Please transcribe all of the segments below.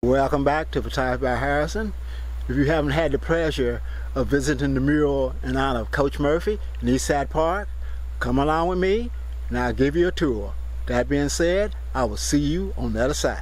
Welcome back to Photography by Harrison. If you haven't had the pleasure of visiting the mural in honor of Coach Murphy in Eastside Park, come along with me and I'll give you a tour. That being said, I will see you on the other side.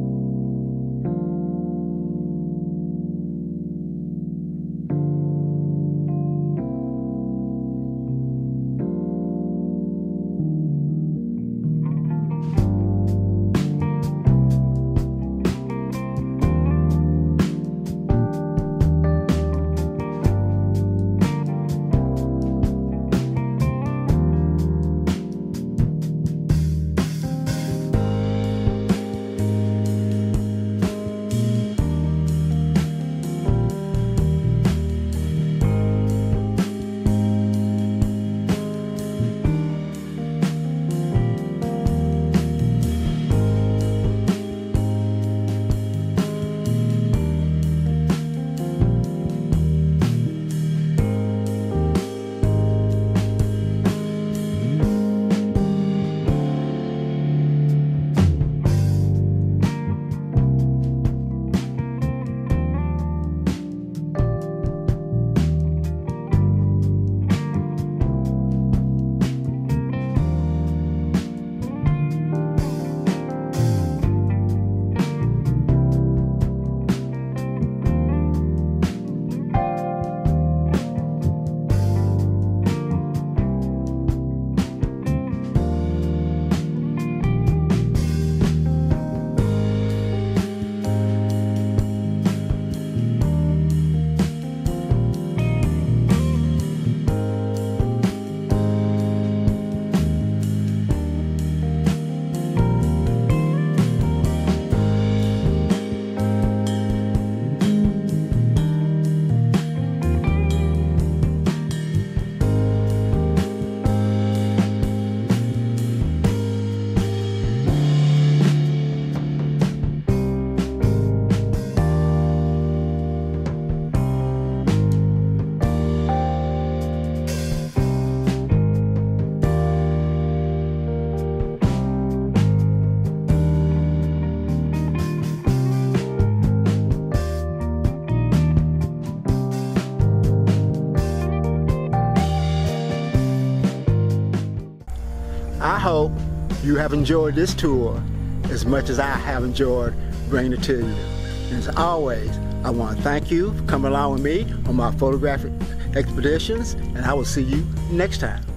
I hope you have enjoyed this tour as much as I have enjoyed bringing it to you. And as always, I want to thank you for coming along with me on my photographic expeditions, and I will see you next time.